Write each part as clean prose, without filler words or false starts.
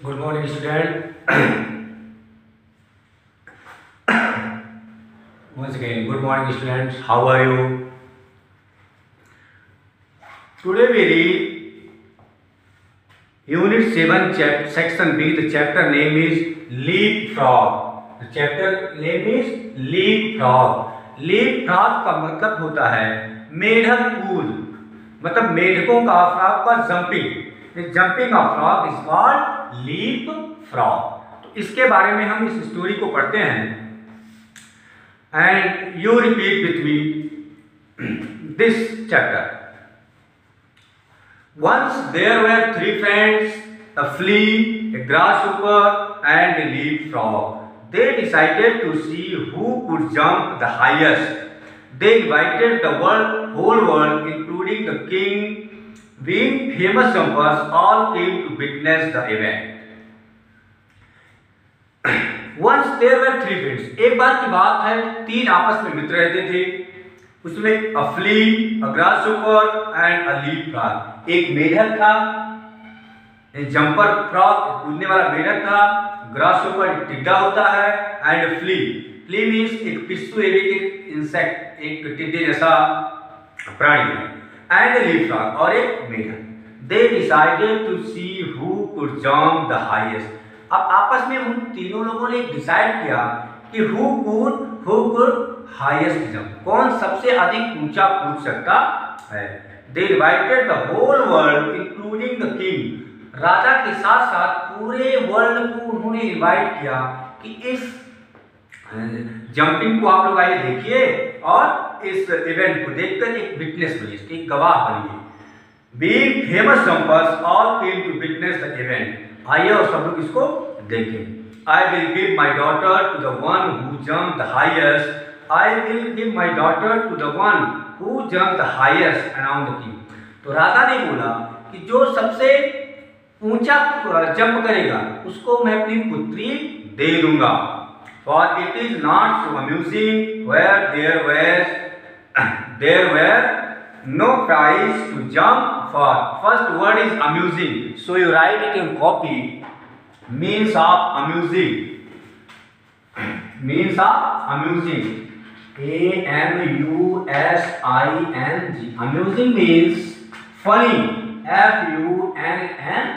Good morning, student. Once again, good morning, students. How are you? Today we read Unit 7, Section B. The chapter name is Leapfrog. The chapter name is Leapfrog. Leapfrog का मतलब होता है मेढक कूद, मतलब मेढकों का frog का jumping. Jumping of frog is called leap frog. तो इसके बारे में हम इस स्टोरी को पढ़ते हैं. And you repeat with me this chapter. Once there were three friends, a flea, a grasshopper, and a leapfrog. They decided to see who could jump the highest. They invited the whole world, including the king, being famous jumpers, all came to witness the event. Once there were three friends. एक बार की बात है, तीन आपस में मित्र रहते थे. उसमें a flea, a grasshopper, and a leapfrog. एक मेढक था, एक जंपर फ्रॉग कूदने वाला मेढक था. ग्रासहोपर एक टिड्डा होता है, एंड फ्ली. फ्ली मीन्स एक पिस्सू एक इंसेक्ट, एक टिड्डे जैसा प्राणी है. एंड लीपफ्रॉग और एक मेढक. They decided to see who could jump the highest. अब आपस में उन तीनों लोगों ने डिसाइड किया कि हु कुड हाईएस्ट जंप, कौन सबसे अधिक ऊंचा कूद सकता है. They invited the whole world, including the king. राजा के साथ साथ पूरे वर्ल्ड को उन्होंने इनवाइट किया कि इस जंपिंग को आप लोग आइए देखिए और इस इवेंट को देखकर एक विटनेस बनिए, इसके एक गवाह बनिए. Being famous jumpers all came to witness the event. आइए और सब लोग इसको देखें. I will give my daughter to the one who jumped the highest. I will give my daughter to the one who jumped the highest around the king. तो राजा ने बोला कि जो सबसे ऊंचा जंप करेगा उसको मैं अपनी पुत्री दे दूंगा. For it is not so amusing where there were no prize to jump for. First word is amusing, so you write it in copy. Means of amusing. Means of amusing. AMUSING. Amusing means funny. FUNNY.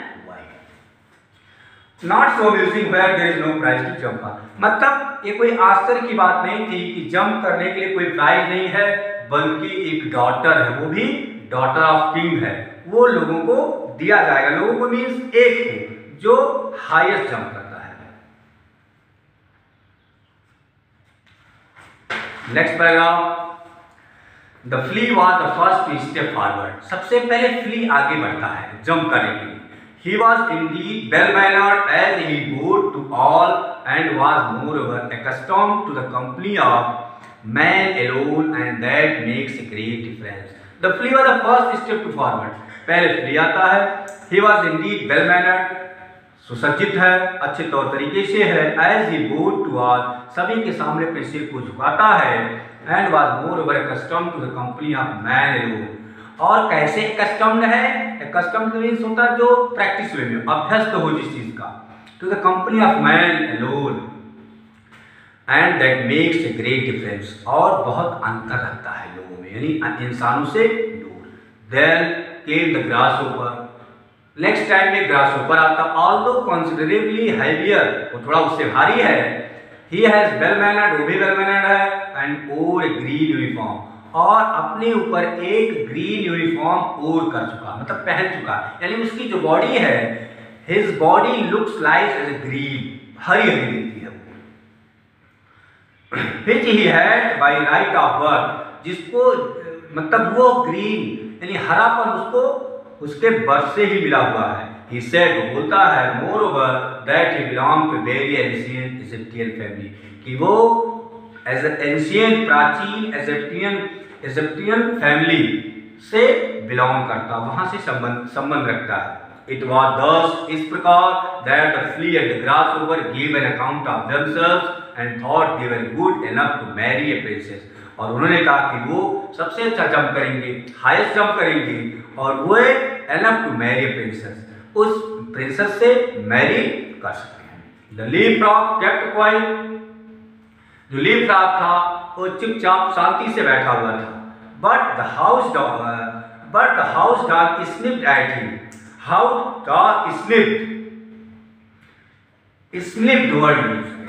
Not so amusing where there is no prize to jump for. मतलब ये कोई आश्चर्य की बात नहीं थी कि jump करने के लिए कोई प्राइज नहीं है, बल्कि एक डॉटर है, वो भी डॉटर ऑफ किंग है, वो लोगों को दिया जाएगा. लोगों को मीन्स एक को जो हाईएस्ट जंप करता है. Next paragraph. The flea was the first to step forward. सबसे पहले फ्ली आगे बढ़ता है जंप करने के लिए. He was indeed well mannered as he bowed to all and was moreover accustomed to the company of man alone, and that makes a great difference. The flea was the first step to forward. पहले flea आता है. He was indeed well mannered, सुसज्जित है, अच्छे तौर तरीके से है. As he bowed to all, सभी के सामने अपने सिर को झुकाता है. And was moreover accustomed to the company of man alone. और कैसे accustomed है? Accustomed मीन्स होता है जो प्रैक्टिस वे में अभ्यस्त हो जिस चीज का. To the company of man alone, and that makes a great difference. और बहुत अंतर रखता है लोगों में, यानी इंसानों से दूर. Then came the grasshopper. Next time में ग्रासहोपर आता. Although considerably heavier, वो थोड़ा उससे भारी है. He has well mannered, वो भी well mannered है, and wore a green uniform. और अपने ऊपर एक ग्रीन यूनिफॉर्म ओढ़ कर चुका, मतलब पहन चुका, यानी उसकी जो बॉडी है, his body looks like as a green, Hari Hari दिखती है वो. Which he had by right of birth, जिसको मतलब वो ग्रीन यानी हरापन उसको उसके बर्थ से ही मिला हुआ है. He said, वो बोलता है, moreover that he belonged to very ancient Egyptian family, कि वो as an ancient प्राचीन Egyptian family से बिलोंग करता, वहां से संबंध रखता है. It was thus, इस प्रकार, that the flea and the grasshopper gave an account of themselves and thought they were good enough to marry a princess. और उन्होंने कहा कि वो सबसे अच्छा जंप करेंगे, हाईएस्ट जंप करेंगे, और वो enough to marry a princess, उस प्रिंसेस से मैरी कर सकते हैं। द लीपफ्रॉग केप्ट क्वाइट, जो लीपफ्रॉग था वो चुपचाप शांति से बैठा हुआ था। But the house dog sniffed at him. House dog sniffed word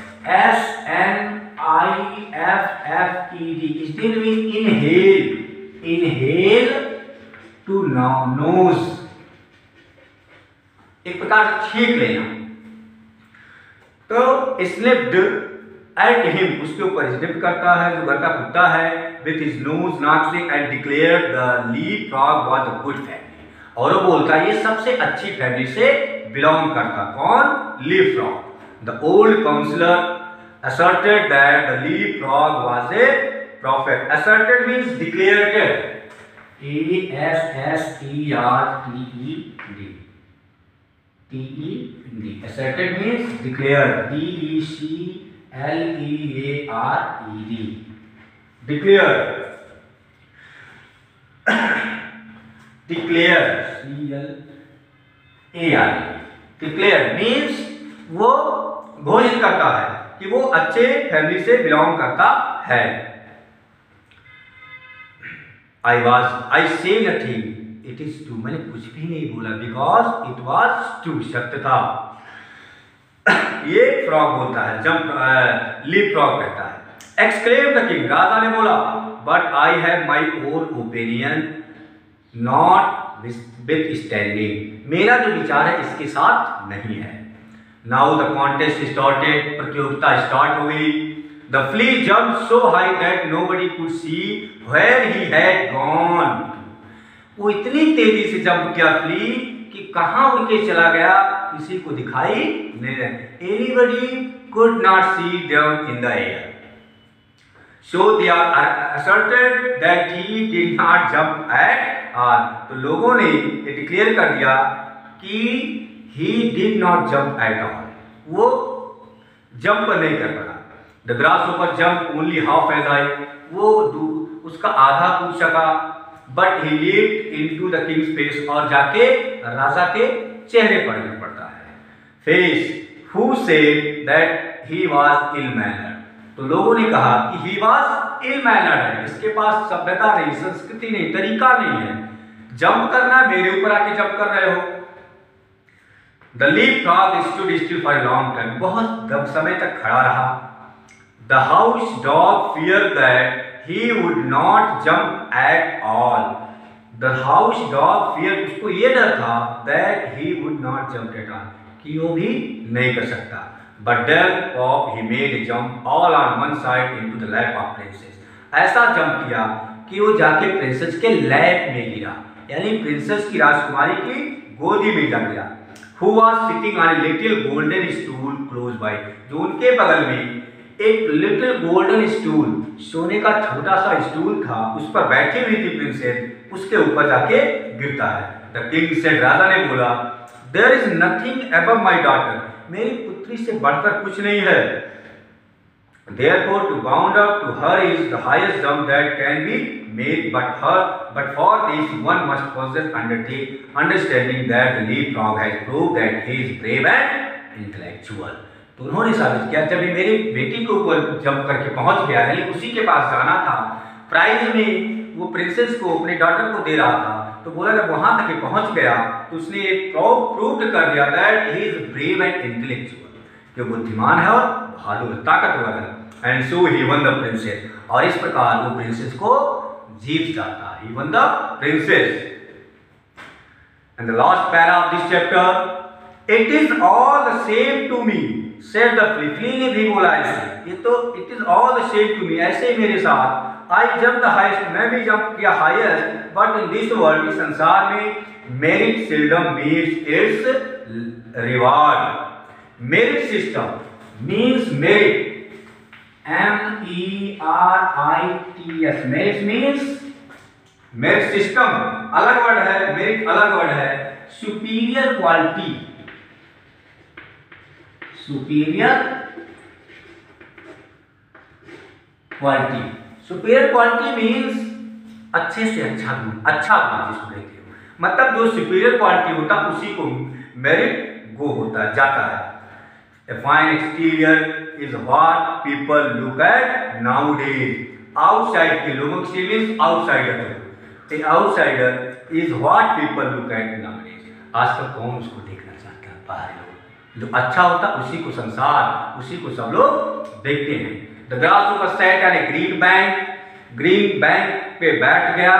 SNIFFED। Sniffed mean inhale to nose, एक प्रकार से छींक लेना। तो स्निफ्ड एट हिम, उसके ऊपर स्निफ्ड करता है जो घर का कुत्ता है, विथ हिज नोज नाक से, and declared the leapfrog was a good family. और वो बोलता है ये सबसे अच्छी फैमिली से बिलोंग करता। कौन? Leapfrog. The old counsellor asserted that the leapfrog was a prophet. Asserted means declared. ASSERTED. Asserted means declared. DECLEARED. Declared. Declare. CLARE. Declare means वो घोषित करता है कि वो अच्छे फैमिली से बिलोंग करता है। I say nothing, it is true। मैंने कुछ भी नहीं बोला, because it was true, सत्य था। ये फ्रॉग बोलता है, जब लीपफ्रॉग कहता है। Exclaimed the king, राजा ने बोला, but I have my own opinion, not withstanding। मेरा जो विचार है इसके साथ नहीं है। Now the contest started, प्रतियोगिता स्टार्ट हो गई। The flea jumped so high that nobody could see where he had gone। वो इतनी तेजी से जंप किया फ्ली कि कहाँ उड़ के चला गया किसी को दिखाई नहीं दे। Anybody could not see them in the air। So they are asserted that he did not jump at all। तो लोगों ने ये डिक्लेयर कर दिया कि he did not jump at all, वो जंप नहीं कर पाया। The grasshopper jumped only half as high, वो उसका आधा कूद सका। But he leaped into the king's face, और जाके राजा के चेहरे पर गिर पड़ता है। Face, who said that he was ill-mannered। तो लोगों ने कहा कि he was ill-mannered है, इसके पास सभ्यता नहीं, संस्कृति नहीं, तरीका नहीं है, जंप करना, मेरे ऊपर आके जंप कर रहे हो। The leapfrog stood still for a long time, बहुत समय तक खड़ा रहा। The house dog feared that he would not jump at all। The house dog feared, उसको ये डर था that he would not jump at all, कि वो भी नहीं कर सकता। But thereupon he made a jump all on one side into the lap of princess। ऐसा जंप किया कि वो जाके प्रिंसेस के लैप में गिरा, यानी प्रिंसेस की राजकुमारी की गोदी में जा गिरा। Who was sitting on a little golden stool close by, जो उनके बगल में एक लिटिल गोल्डन स्टूल, सोने का छोटा सा स्टूल था, उस पर बैठी हुई थी प्रिंसेस, उसके ऊपर जाके गिरता है। The king said, राजा ने बोला, There is nothing above my daughter, मेरी पुत्री से बढ़कर कुछ नहीं है। Therefore to bound up to her is the highest jump that can be made, but for this one must possess understanding that the leapfrog has proved that he is brave and intellectual। तो उन्होंने साबित किया, जब मेरी बेटी के ऊपर jump करके पहुंच गया है, उसी के पास जाना था, प्राइज में वो प्रिंसेस को, अपने डॉटर को दे रहा था, तो बोला जब वहां तक पहुंच गया तो उसने प्रूव कर दिया that he is brave and intellectual, कि बुद्धिमान है और बहादुर, ताकतवर है। And so he won the princess, और इस प्रकार वो प्रिंसेस को जीत जाता है। He won the princess. And the last para of this chapter, it is all the same to me said the flea. Flea ने भी बोला ऐसे, ये तो it is all the same to me, ऐसे ही मेरे साथ। आई जंप द हाईएस्ट, मैं भी जंप किया highest, but in this world, इस संसार में, merit seldom meets its reward. Merit system means merit, MERITS, merit means, merit system अलग वर्ड है, मेरिट अलग वर्ड है। Superior quality, superior quality, superior quality means अच्छे से अच्छा गुण, अच्छा गुण जिसको कहते हो, मतलब जो सुपीरियर क्वालिटी होता उसी को मेरिट गो होता है, जाता है। A fine exterior is what people look at nowadays. Outside के लोगों की means outsider. A outsider is what people look at nowadays. आजकल कौन उसको देखना चाहता है? बाहरी लोग। जो अच्छा होता उसी को संसार, उसी को सब लोग देखते हैं। The grasshopper sat on a green bank. Green bank पे बैठ गया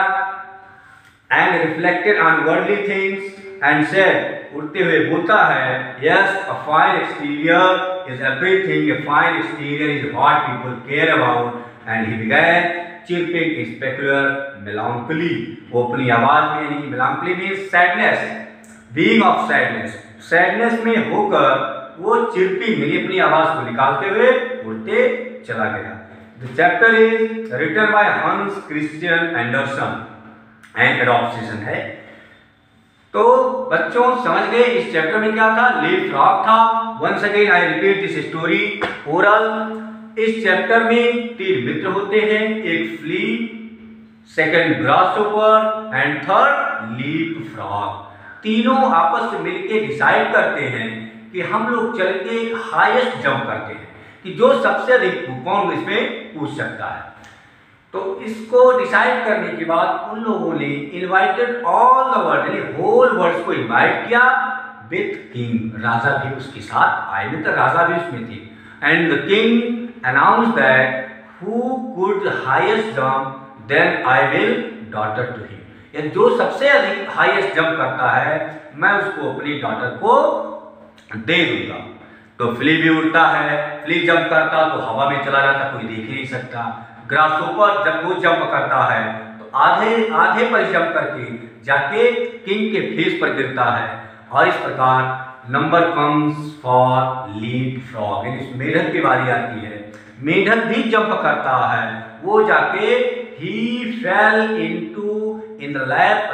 and reflected on worldly things and said, उड़ते हुए बोलता है, yes a fine exterior is everything, a fine exterior is what people care about and he began chirping in peculiar melancholy। वो अपनी आवाज में, यानी melancholy means sadness, being of sadness, sadness में होकर वो चिरपिंग यानी अपनी आवाज को निकालते हुए उड़ते चला गया। The chapter is written by Hans Christian Andersen and adaptation है। तो बच्चों समझ गए इस चैप्टर में क्या था? लीप फ्रॉग था। Once again I repeat this story oral. इस चैप्टर में 3 मित्र होते हैं, एक flea, second grasshopper and third leap frog. तीनों आपस में मिलकर डिसाइड करते हैं कि हम लोग चल के हाईएस्ट जंप करते हैं कि जो सबसे अधिक कौन इसमें पूछ सकता है। तो इसको डिसाइड करने के बाद उन लोगों ने इनवाइटेड ऑल द वर्ल्ड यानी होल वर्ल्ड को इनवाइट किया विथ किंग। राजा भी उसके साथ आए, मित्र राजा भी उसमें थे। And the king announced that who could highest jump then I will daughter to him। यानी जो सबसे अधिक हाईएस्ट जंप करता है मैं उसको अपनी डॉटर को दे दूंगा। तो फ्ली भी उड़ता है, फ्ली जंप करता तो हवा में चला जाता, कोई देख ही नहीं सकता। ग्रासहॉपर जब वो जंप करता है तो आधे पर जंप करके जाके किंग के फेस पर गिरता है। और इस प्रकार number comes for leap frog, यानी मेढक की बारी आती है। मेढक भी जंप करता है, वो जाके he fell in the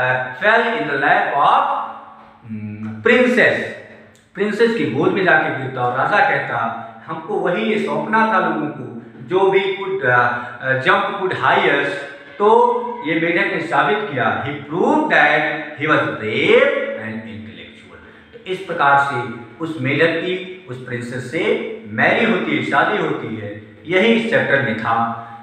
lap of princess की गोद में जाके गिरता। और राजा कहता हमको वही ये सौंपना था लोगों को, जो भी जंप कुड हाईएस्ट। तो ये मेढक ने साबित किया, he proved that he was brave and intellectual। तो इस प्रकार से उस मेढक की उस प्रिंसेस से मैरी होती है, शादी होती है। यही इस चैप्टर में था।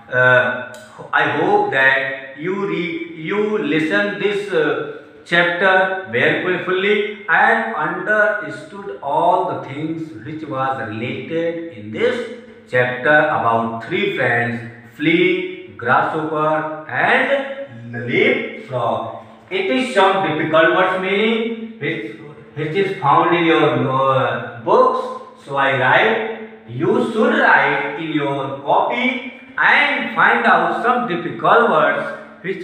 I hope that you listen this chapter very carefully and understood all the things which was related in this chapter about 3 friends, flea, grasshopper and leap frog. It is some difficult words meaning which is found in your books, so I write. You should write in your copy and find out some difficult words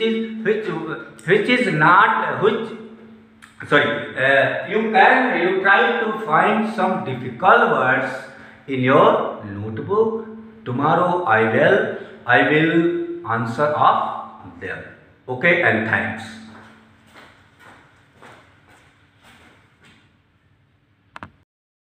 you try to find some difficult words in your notebook. Tomorrow I will answer of them. Okay, and thanks.